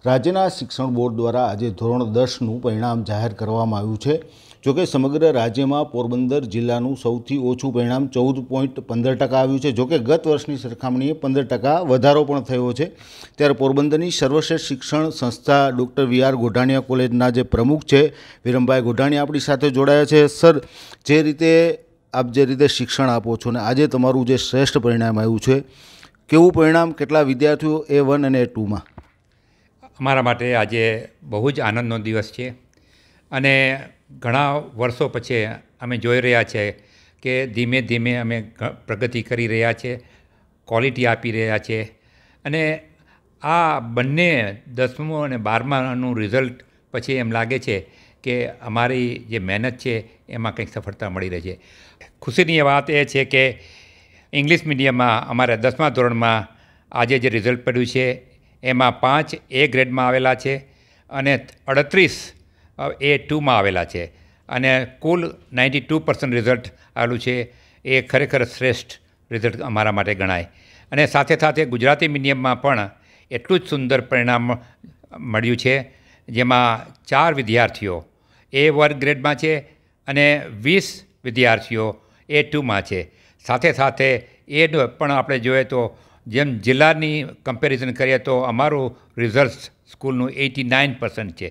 રાજ્યના શિક્ષણ બોર્ડ દ્વારા આજે ધોરણ 10નું પરિણામ જાહેર કરવામાં આવ્યું છે। જોકે સમગ્ર રાજ્યમાં પોરબંદર જિલ્લાનું સૌથી ઓછું પરિણામ 14.15% આવ્યું છે। જોકે ગત વર્ષની સરખામણીએ 15% વધારો પણ થયો છે। ત્યારે પોરબંદરની સર્વશ્રેષ્ઠ શિક્ષણ સંસ્થા ડૉક્ટર વી આર ગોઢાણીયા કોલેજના જે પ્રમુખ છે વિરમભાઈ ગોઢાણીયા આપણી સાથે જોડાયા છે। સર, જે રીતે આપ જે રીતે શિક્ષણ આપો છો ને આજે તમારું જે શ્રેષ્ઠ પરિણામ આવ્યું છે, કેવું પરિણામ, કેટલા વિદ્યાર્થીઓ A1 અને A2માં? અમારા માટે આજે બહુ જ આનંદનો દિવસ છે અને ઘણા વર્ષો પછી અમે જોઈ રહ્યા છીએ કે ધીમે ધીમે અમે પ્રગતિ કરી રહ્યા છીએ, ક્વોલિટી આપી રહ્યા છીએ અને આ બંને 10મું અને 12માનું રિઝલ્ટ પછી એમ લાગે છે કે અમારી જે મહેનત છે એમાં કંઈક સફળતા મળી રહી છે। ખુશીની વાત એ છે કે ઇંગ્લિશ મીડિયમમાં અમારા 10મા ધોરણમાં આજે જે રિઝલ્ટ પડ્યું છે એમાં 5 A ગ્રેડમાં આવેલા છે અને 38 A2માં આવેલા છે અને કુલ 92% રિઝલ્ટ આવેલું છે। એ ખરેખર શ્રેષ્ઠ રિઝલ્ટ અમારા માટે ગણાય અને સાથે સાથે ગુજરાતી મીડિયમમાં પણ એટલું જ સુંદર પરિણામ મળ્યું છે, જેમાં 4 વિદ્યાર્થીઓ A1 ગ્રેડમાં છે અને 20 વિદ્યાર્થીઓ A2માં છે। સાથે સાથે એ પણ આપણે જોઈએ તો જેમ જિલ્લાની કમ્પેરિઝન કરીએ તો અમારું રિઝલ્ટ સ્કૂલનું 89% છે।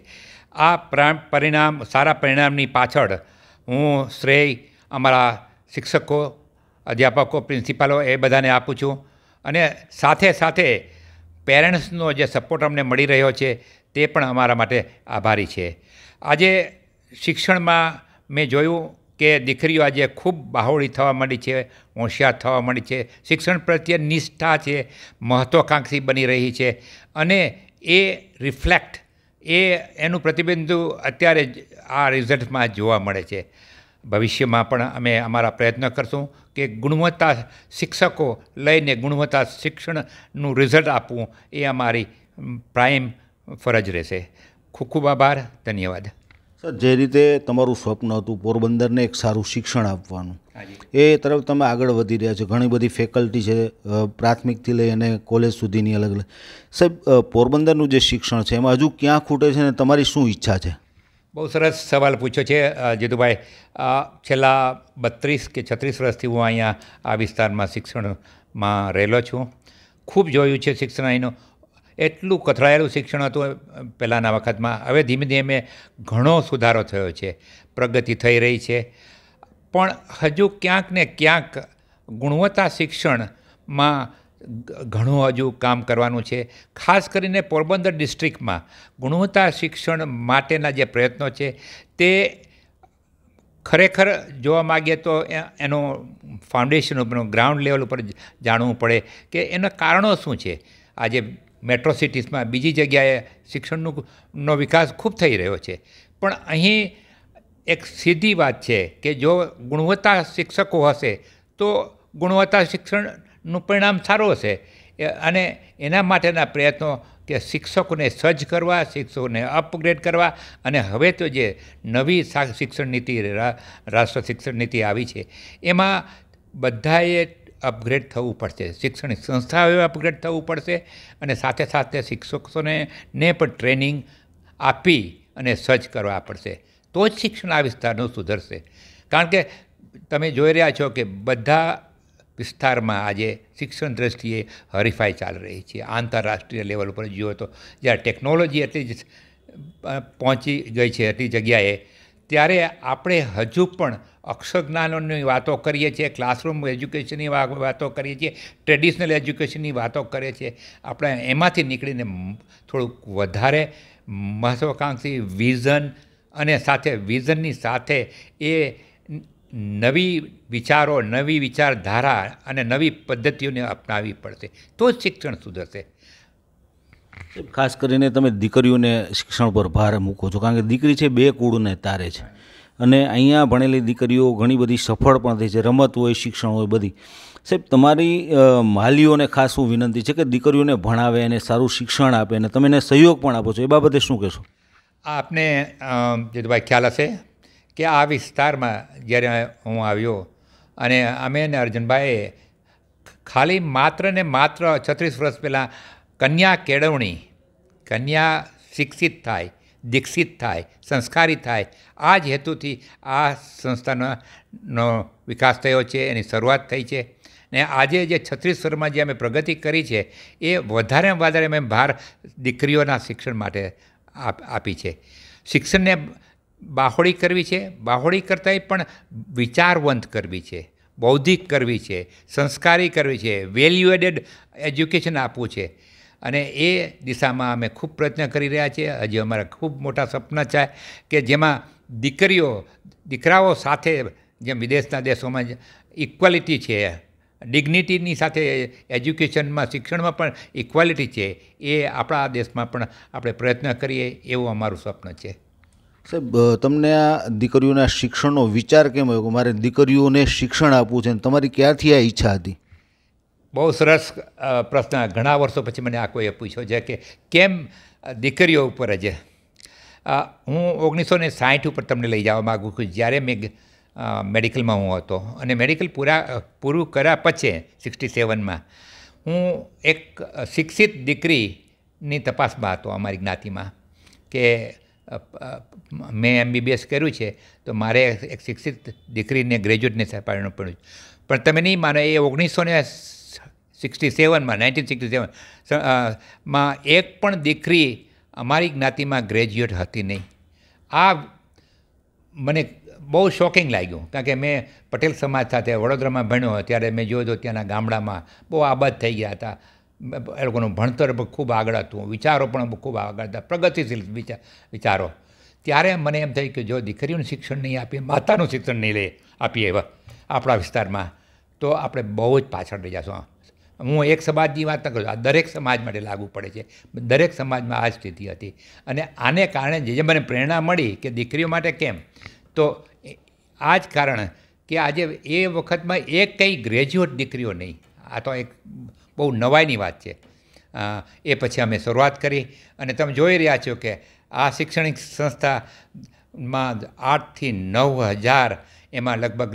આ પરિણામ, સારા પરિણામની પાછળ હું શ્રેય અમારા શિક્ષકો, અધ્યાપકો, પ્રિન્સિપાલો એ બધાને આપું છું અને સાથે સાથે પેરેન્ટ્સનો જે સપોર્ટ અમને મળી રહ્યો છે તે પણ અમારા માટે આભારી છે। આજે શિક્ષણમાં મેં જોયું કે દીકરીઓ આજે ખૂબ બાહોળી થવા માંડી છે, હોશિયાર થવા માંડી છે, શિક્ષણ પ્રત્યે નિષ્ઠા છે, મહત્વાકાંક્ષી બની રહી છે અને એ રિફ્લેક્ટ એનું પ્રતિબિંબ અત્યારે આ રિઝલ્ટમાં જોવા મળે છે। ભવિષ્યમાં પણ અમે અમારા પ્રયત્ન કરશું કે ગુણવત્તા શિક્ષકો લઈને ગુણવત્તા શિક્ષણનું રિઝલ્ટ આપવું એ અમારી પ્રાઇમ ફરજ રહેશે। ખૂબ ખૂબ આભાર, ધન્યવાદ। સર, જે રીતે તમારું સ્વપ્ન હતું પોરબંદરને એક સારું શિક્ષણ આપવાનું, એ તરફ તમે આગળ વધી રહ્યા છો। ઘણી બધી ફેકલ્ટી છે, પ્રાથમિકથી લઈ અને કોલેજ સુધીની અલગ અલગ। સાહેબ, પોરબંદરનું જે શિક્ષણ છે એમાં હજુ ક્યાં ખૂટે છે ને તમારી શું ઈચ્છા છે? બહુ સરસ સવાલ પૂછ્યો છે જીતુભાઈ। છેલ્લા 32 કે 36 વર્ષથી હું અહીંયા આ વિસ્તારમાં શિક્ષણમાં રહેલો છું। ખૂબ જોયું છે શિક્ષણ અહીંનું। એટલું કથળાયેલું શિક્ષણ હતું પહેલાંના વખતમાં, હવે ધીમે ધીમે ઘણો સુધારો થયો છે, પ્રગતિ થઈ રહી છે, પણ હજુ ક્યાંક ને ક્યાંક ગુણવત્તા શિક્ષણમાં ઘણું હજુ કામ કરવાનું છે। ખાસ કરીને પોરબંદર ડિસ્ટ્રિક્ટમાં ગુણવત્તા શિક્ષણ માટેના જે પ્રયત્નો છે તે ખરેખર જોવા માગીએ તો એનો ફાઉન્ડેશન ઉપર, ગ્રાઉન્ડ લેવલ ઉપર જાણવું પડે કે એના કારણો શું છે। આજે મેટ્રો સિટીઝમાં બીજી જગ્યાએ શિક્ષણનો વિકાસ ખૂબ થઈ રહ્યો છે, પણ અહીં એક સીધી વાત છે કે જો ગુણવત્તા શિક્ષકો હશે તો ગુણવત્તા શિક્ષણનું પરિણામ સારું હશે અને એના માટેના પ્રયત્નો કે શિક્ષકોને સજ્જ કરવા, શિક્ષકોને અપગ્રેડ કરવા અને હવે તો જે નવી શિક્ષણ નીતિ, રાષ્ટ્ર શિક્ષણ નીતિ આવી છે એમાં બધાએ અપગ્રેડ થવું પડશે, શૈક્ષણિક સંસ્થાઓએ અપગ્રેડ થવું પડશે અને સાથે સાથે શિક્ષકોને પણ ટ્રેનિંગ આપી અને સજ્જ કરવા પડશે, તો જ શિક્ષણ આ વિસ્તારનું સુધરશે। કારણ કે તમે જોઈ રહ્યા છો કે બધા વિસ્તારમાં આજે શિક્ષણ દ્રષ્ટિએ હરીફાઈ ચાલી રહી છે। આંતરરાષ્ટ્રીય લેવલ ઉપર જુઓ તો જ્યારે ટેકનોલોજી એટલી જ પહોંચી ગઈ છે એટલી જગ્યાએ, ત્યારે આપણે હજુ પણ અક્ષર જ્ઞાનોની વાતો કરીએ છીએ, ક્લાસરૂમ એજ્યુકેશનની વાતો કરીએ છીએ, ટ્રેડિશનલ એજ્યુકેશનની વાતો કરીએ છીએ। આપણે એમાંથી નીકળીને થોડુંક વધારે મહત્વાકાંક્ષી વિઝન અને સાથે વિઝનની સાથે એ નવી વિચારો, નવી વિચારધારા અને નવી પદ્ધતિઓને અપનાવવી પડશે, તો જ શિક્ષણ સુધરશે। ખાસ કરીને તમે દીકરીઓને શિક્ષણ પર ભાર મૂકો છો, કારણ કે દીકરી છે બે કુળને તારે છે અને અહીંયા ભણેલી દીકરીઓ ઘણી બધી સફળ પણ થઈ છે, રમત હોય, શિક્ષણ હોય, બધી। સાહેબ, તમારી વાલીઓને ખાસ શું વિનંતી છે કે દીકરીઓને ભણાવે અને સારું શિક્ષણ આપે અને તમે એને સહયોગ પણ આપો છો, એ બાબતે શું કહેશો? આપને જીતુભાઈ ખ્યાલ હશે કે આ વિસ્તારમાં જ્યારે હું આવ્યો અને અમે ને અર્જુનભાઈએ ખાલી માત્ર ને માત્ર 36 વર્ષ પહેલાં કન્યા કેળવણી કન્યા શિક્ષિત થાય, દીક્ષિત થાય, સંસ્કારી થાય, આ જ હેતુથી આ સંસ્થાનો વિકાસ થયો છે, એની શરૂઆત થઈ છે. ને આજે જે 36 વર્ષમાં જે અમે પ્રગતિ કરી છે એ વધારેમાં વધારે અમે ભાર દીકરીઓના શિક્ષણ માટે આપી છે. શિક્ષણને બાહોળી કરવી છે, બાહોળી કરતાંય પણ વિચારવંત કરવી છે, બૌદ્ધિક કરવી છે, સંસ્કારી કરવી છે, વેલ્યુ એડેડ એજ્યુકેશન આપવું છે. અને એ દિશામાં અમે ખૂબ પ્રયત્ન કરી રહ્યા છીએ. હજી અમારા ખૂબ મોટા સપના છે કે જેમાં દીકરાઓ સાથે જેમ વિદેશના દેશોમાં ઇક્વાલિટી છે, ડિગ્નિટીની સાથે એજ્યુકેશનમાં શિક્ષણમાં પણ ઇક્વાલિટી છે, એ આપણા દેશમાં પણ આપણે પ્રયત્ન કરીએ એવું અમારું સ્વપ્ન છે. સાહેબ, તમને આ દીકરીઓના શિક્ષણનો વિચાર કેમ આવ્યો કે મારે દીકરીઓને શિક્ષણ આપવું છે, અને તમારી ક્યારથી આ ઈચ્છા હતી? બહુ સરસ પ્રશ્ન. ઘણા વર્ષો પછી મને આ કોઈએ પૂછ્યો છે કે કેમ દીકરીઓ ઉપર જ. હું 1960 ઉપર તમને લઈ જવા માગું છું, જ્યારે મેં મેડિકલમાં હું હતો અને મેડિકલ પૂરું કર્યા પછી 67માં હું એક શિક્ષિત દીકરીની તપાસમાં હતો અમારી જ્ઞાતિમાં કે મેં MBBS કર્યું છે તો મારે એક શિક્ષિત દીકરીને ગ્રેજ્યુએટને પાડવું પડ્યું. પણ તમે નહીં માનો, એ 1967માં એક પણ દીકરી અમારી જ્ઞાતિમાં ગ્રેજ્યુએટ હતી નહીં. આ મને બહુ શોકિંગ લાગ્યું, કારણ કે મેં પટેલ સમાજ સાથે વડોદરામાં ભણ્યો ત્યારે મેં જોયું તો ત્યાંના ગામડામાં બહુ આબાદ થઈ ગયા હતા. એ લોકોનું ભણતર પણ ખૂબ આગળ હતું, વિચારો પણ ખૂબ આગળ હતા, પ્રગતિશીલ વિચારો. ત્યારે મને એમ થયું કે જો દીકરીઓનું શિક્ષણ નહીં આપીએ, માતાનું શિક્ષણ નહીં આપીએ આપણા વિસ્તારમાં, તો આપણે બહુ જ પાછળ રહી જશું. હું એક સમાજની વાત ન કરું, આ દરેક સમાજ માટે લાગુ પડે છે. દરેક સમાજમાં આ જ સ્થિતિ હતી. અને આને કારણે જે મને પ્રેરણા મળી કે દીકરીઓ માટે કેમ, તો આ જ કારણ કે આજે એ વખતમાં એક કંઈ ગ્રેજ્યુએટ દીકરીઓ નહીં. આ તો એક બહુ નવાઈની વાત છે. એ પછી અમે શરૂઆત કરી અને તમે જોઈ રહ્યા છો કે આ શૈક્ષણિક સંસ્થામાં 8 થી 9,000 એમાં લગભગ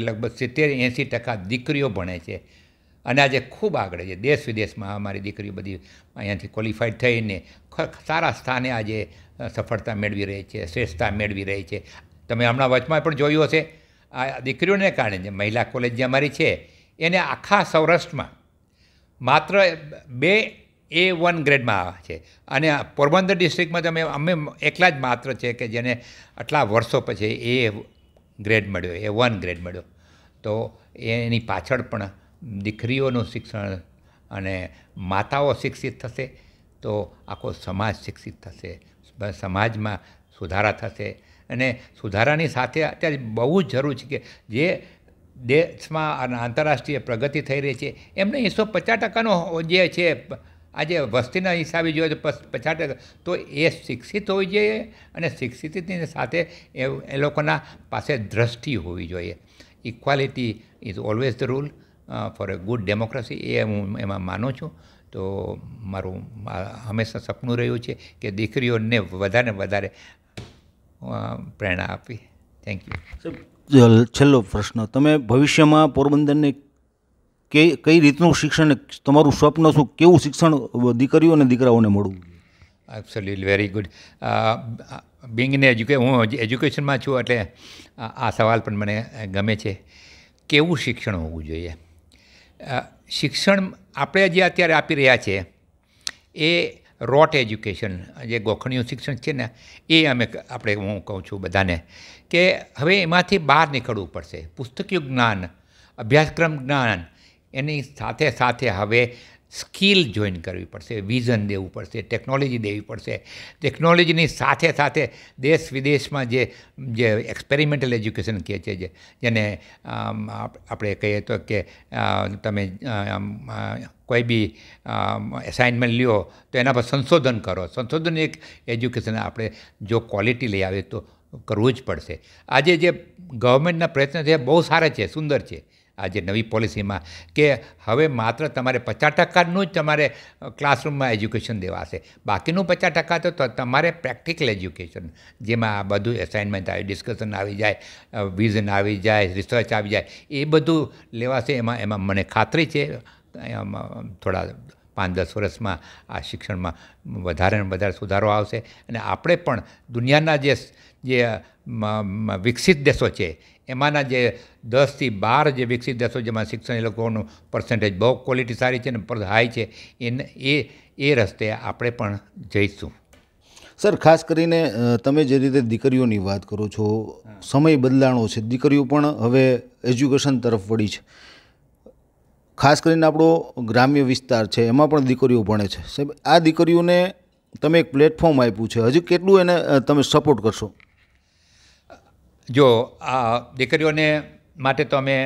70-80% દીકરીઓ ભણે છે. અને આજે ખૂબ આગળ છે. દેશ વિદેશમાં અમારી દીકરીઓ બધી અહીંયાથી ક્વોલિફાઈડ થઈને સારા સ્થાને આજે સફળતા મેળવી રહી છે, શ્રેષ્ઠતા મેળવી રહી છે. તમે હમણાં વચમાં પણ જોયું હશે, આ દીકરીઓને કારણે જે મહિલા કોલેજ જે અમારી છે એને આખા સૌરાષ્ટ્રમાં માત્ર 2 A1 ગ્રેડમાં આવે છે. અને પોરબંદર ડિસ્ટ્રિક્ટમાં અમે એકલા જ માત્ર છે કે જેને આટલા વર્ષો પછી A ગ્રેડ મળ્યો, A1 ગ્રેડ મળ્યો. તો એની પાછળ પણ દીકરીઓનું શિક્ષણ અને માતાઓ શિક્ષિત થશે તો આખો સમાજ શિક્ષિત થશે, સમાજમાં સુધારા થશે. અને સુધારાની સાથે અત્યારે બહુ જ જરૂર છે કે જે દેશમાં અને આંતરરાષ્ટ્રીય પ્રગતિ થઈ રહી છે એમને 150% જે છે આજે વસ્તીના હિસાબે જોઈએ તો 50%, તો એ શિક્ષિત હોવી જોઈએ. અને શિક્ષિતની સાથે એ લોકોના પાસે દ્રષ્ટિ હોવી જોઈએ. Equality is always the rule for a good democracy, એ હું એમાં માનું છું. તો મારું હંમેશા સપનું રહ્યું છે કે દીકરીઓને વધારે પ્રેરણા આપવી. Thank you. છેલ્લો પ્રશ્ન, તમે ભવિષ્યમાં પોરબંદરને કઈ રીતનું શિક્ષણ, તમારું સ્વપ્ન શું, કેવું શિક્ષણ દીકરીઓ અને દીકરાઓને મળવું? Absolutely very good. Being in હું એજ્યુકેશનમાં છું એટલે આ સવાલ પણ મને ગમે છે. કેવું શિક્ષણ હોવું જોઈએ? શિક્ષણ આપણે જે અત્યારે આપી રહ્યા છીએ એ રોટ એજ્યુકેશન, જે ગોખણિયું શિક્ષણ છે ને, એ આપણે હું કહું છું બધાને કે હવે એમાંથી બહાર નીકળવું પડશે. પુસ્તકીય જ્ઞાન, અભ્યાસક્રમ જ્ઞાન, એની સાથે સાથે હવે સ્કિલ જોઈન કરવી પડશે, વિઝન દેવું પડશે, ટેકનોલોજી દેવી પડશે. ટેકનોલોજીની સાથે સાથે દેશ વિદેશમાં જે એક્સપેરિમેન્ટલ એજ્યુકેશન કહે છે, જેને આપણે કહીએ તો કે તમે કોઈ બી અસાઇનમેન્ટ લ્યો તો એના પર સંશોધન કરો. સંશોધન એક એજ્યુકેશન આપણે જો ક્વોલિટી લઈ આવે તો કરવું જ પડશે. આજે જે ગવર્મેન્ટના પ્રયત્ન છે બહુ સારા છે, સુંદર છે. આજે નવી પોલિસીમાં કે હવે માત્ર તમારે 50%નું જ તમારે ક્લાસરૂમમાં એજ્યુકેશન દેવાશે, બાકીનું 50% તો તમારે પ્રેક્ટિકલ એજ્યુકેશન, જેમાં આ બધું એસાઇનમેન્ટ આવી, ડિસ્કશન આવી જાય, વિઝન આવી જાય, રિસર્ચ આવી જાય, એ બધું લેવાશે. એમાં મને ખાતરી છે થોડા 5-10 વર્ષમાં આ શિક્ષણમાં વધારે ને વધારે સુધારો આવશે અને આપણે પણ દુનિયાના જે વિકસિત દેશો છે એમાંના જે 10 થી 12 જે વિકસિત દેશો જેમાં શિક્ષણ એ લોકોનું પર્સન્ટેજ બહુ ક્વોલિટી સારી છે ને હાઈ છે એ રસ્તે આપણે પણ જઈશું. સર, ખાસ કરીને તમે જે રીતે દીકરીઓની વાત કરો છો, સમય બદલાણો છે, દીકરીઓ પણ હવે એજ્યુકેશન તરફ વળી છે. ખાસ કરીને આપણો ગ્રામ્ય વિસ્તાર છે એમાં પણ દીકરીઓ ભણે છે. સાહેબ, આ દીકરીઓને તમે એક પ્લેટફોર્મ આપ્યું છે, હજી કેટલું એને તમે સપોર્ટ કરશો? જો આ દીકરીઓને માટે તો અમે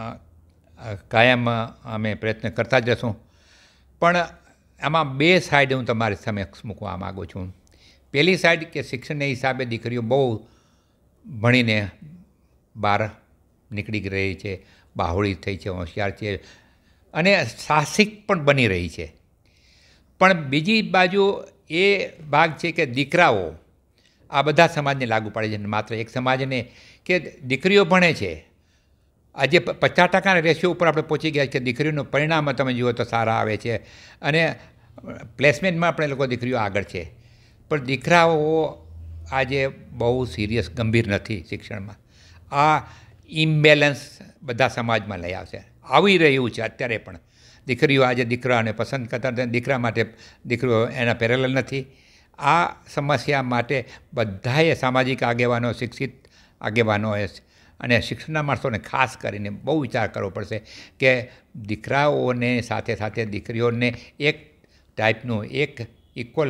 કાયમ અમે પ્રયત્ન કરતા જ રહીશું, પણ આમાં 2 સાઈડ હું તમારી સમક્ષ મૂકવા માગું છું. પહેલી સાઈડ કે શિક્ષણને હિસાબે દીકરીઓ બહુ ભણીને બહાર નીકળી રહી છે, બાહોળી થઈ છે, હોશિયાર છે અને સાહસિક પણ બની રહી છે. પણ બીજી બાજુ એ ભાગ છે કે દીકરાઓ આ બધા સમાજને લાગુ પડે છે, માત્ર એક સમાજને કે દીકરીઓ ભણે છે. આજે 50% રેશિયો ઉપર આપણે પહોંચી ગયા કે દીકરીઓનું પરિણામ તમે જુઓ તો સારા આવે છે અને પ્લેસમેન્ટમાં પણ એ લોકો દીકરીઓ આગળ છે. પણ દીકરાઓ આજે બહુ સિરિયસ ગંભીર નથી શિક્ષણમાં. આ ઇમ્બેલેન્સ બધા સમાજમાં લઈ આવશે, આવી રહ્યું છે અત્યારે પણ. દીકરીઓ આજે દીકરાને પસંદ કરતા દીકરા માટે દીકરીઓ એના પેરેલલ નથી. આ સમસ્યા માટે બધાએ સામાજિક આગેવાનો, શિક્ષિત આગેવાનોએ અને શિક્ષણના માણસોને ખાસ કરીને બહુ વિચાર કરવો પડશે કે દીકરાઓને સાથે સાથે દીકરીઓને એક ટાઈપનું એક ઇક્વલ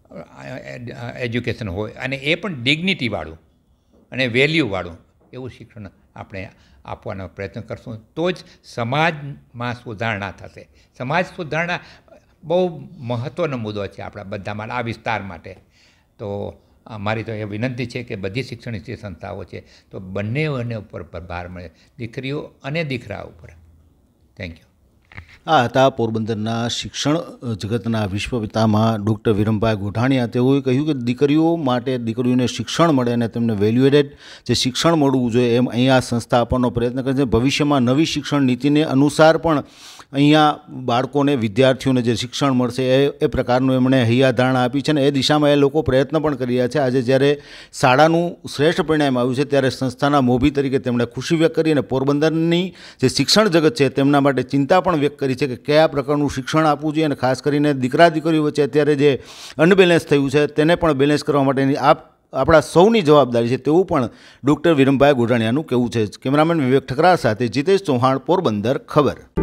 એજ્યુકેશન હોય અને એ પણ ડિગ્નિટીવાળું અને વેલ્યુવાળું એવું શિક્ષણ આપણે આપવાનો પ્રયત્ન કરશું તો જ સમાજમાં સુધારણા થશે. સમાજ સુધારણા બહુ મહત્ત્વનો મુદ્દો છે આપણા બધા માટે, આ વિસ્તાર માટે. તો મારી તો એ વિનંતી છે કે બધી શિક્ષણ સંસ્થાઓ છે તો બંને ઉપર ભાર મળે, દીકરીઓ અને દીકરા ઉપર. Thank you. આ હતા પોરબંદરના શિક્ષણ જગતના વિશ્વપિતામાં ડૉક્ટર વિરમભાઈ ગોઢાણીયા. તેઓએ કહ્યું કે દીકરીઓ માટે દીકરીઓને શિક્ષણ મળે અને તેમને વેલ્યુએડેડ જે શિક્ષણ મળવું જોઈએ એમ અહીંયા સંસ્થા આપવાનો પ્રયત્ન કરે છે. ભવિષ્યમાં નવી શિક્ષણ નીતિને અનુસાર પણ અહીંયા બાળકોને, વિદ્યાર્થીઓને જે શિક્ષણ મળશે એ પ્રકારનું એમણે હૈયાધારણા આપી છે અને એ દિશામાં એ લોકો પ્રયત્ન પણ કરી રહ્યા છે. આજે જ્યારે શાળાનું શ્રેષ્ઠ પરિણામ આવ્યું છે ત્યારે સંસ્થાના મોભી તરીકે તેમણે ખુશી વ્યક્ત કરી અને પોરબંદરની જે શિક્ષણ જગત છે તેમના માટે ચિંતા પણ વ્યક્ત કરી છે કે કયા પ્રકારનું શિક્ષણ આપવું જોઈએ અને ખાસ કરીને દીકરા દીકરીઓ વચ્ચે અત્યારે જે અનબેલેન્સ થયું છે તેને પણ બેલેન્સ કરવા માટેની આપણા સૌની જવાબદારી છે તેવું પણ ડૉક્ટર વિરમભાઈ ગોઢાણીયાનું કહેવું છે. કેમેરામેન વિવેક ઠકરાર સાથે જીતેશ ચૌહાણ, પોરબંદર. ખબર.